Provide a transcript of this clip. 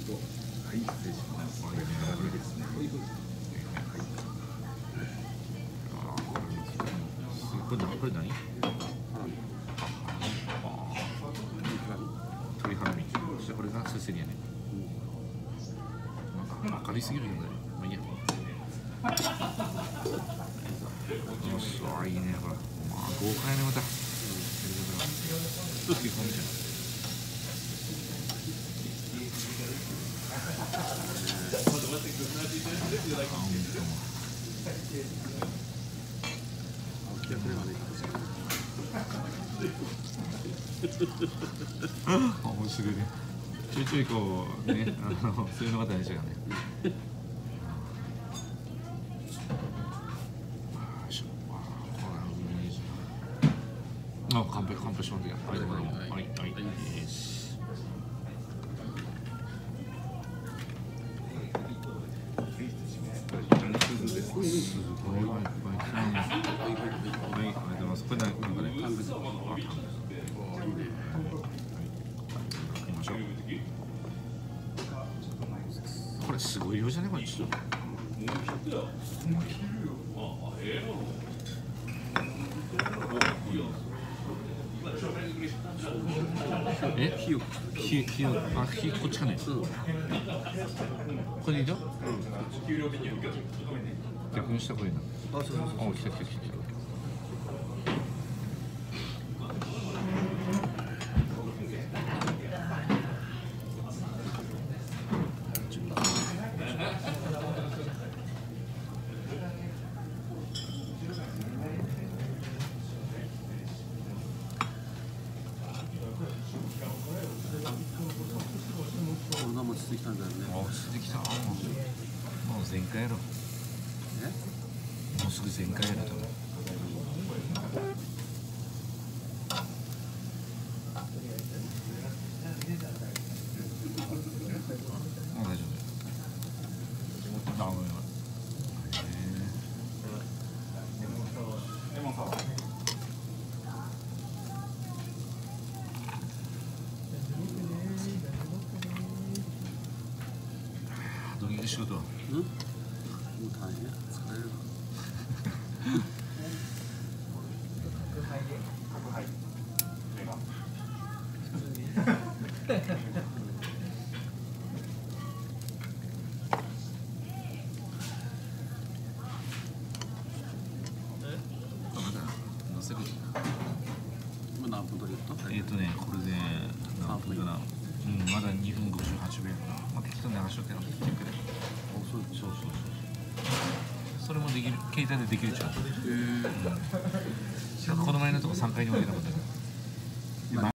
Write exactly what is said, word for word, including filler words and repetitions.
はい失礼します。はいこれですね。はいはいはい。ああこれこれ何これ何？鶏ハラミ。そしてこれがセセリやね。なんか明るいすぎるんだよ。まあいいや。よし、あいいねこれ。まあ豪快ねまた。ちょっと結構見てる。面白いね。ちょいちょいこうね、あのそういうのが大事だね。あ、完璧完璧しますよ。はい、はい、はい、はい。すごいいっぱい。はい、ありがとうございます。これなんかね、タンクです。あ、タンクです。いいね。かけましょう。これすごい量じゃねこれちょっと。え、火を火火をあ火こっちかね。これでいいよ。逆にした方がいいな。あ、そうそうそう。あ、来た来た来た来た。 コロナも落ち着いてきたんだよね。 落ち着いてきた。もう全開やろ。 え？ もうすぐ全開やろ多分。もう大丈夫。あ、ごめんごめん。どげん仕事は？ うん？もう大変。疲れる。今何分取りやった？ えっとね、これで何分かな。うん、まだにふんごじゅうはちびょうかな。まあ、適当に流しとけな。チェックで。そうそうそう。それもできる、携帯でできるじゃん。へえ。この前のとこさんかいにも出なかった。